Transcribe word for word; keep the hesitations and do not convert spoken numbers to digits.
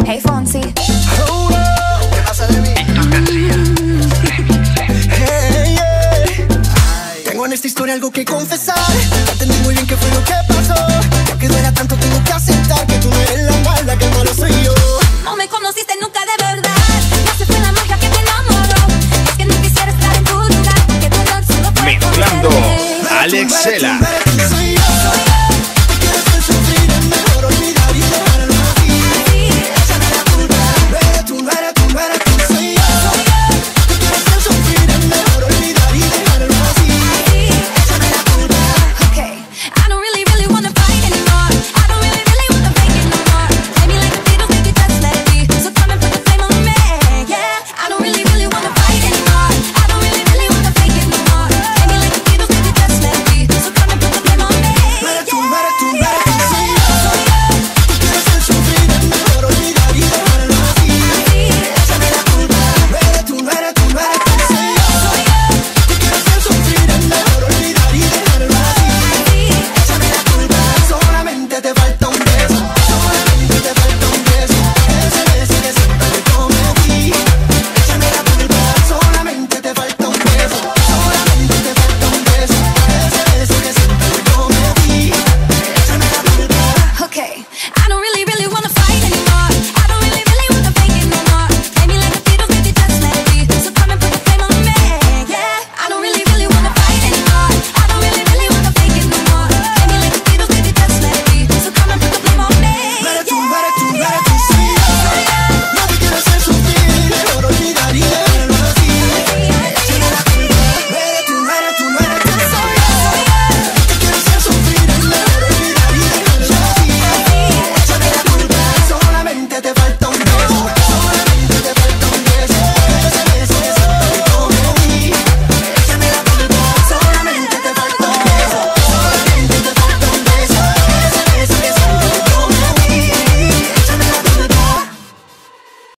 Hey Fonsi. Oh, no. ¿Qué pasa de mí? Héctor García. Hey, yeah. Tengo en esta historia algo que confesar. No entendí muy bien qué fue lo que pasó. Ya que duela tanto tengo que aceptar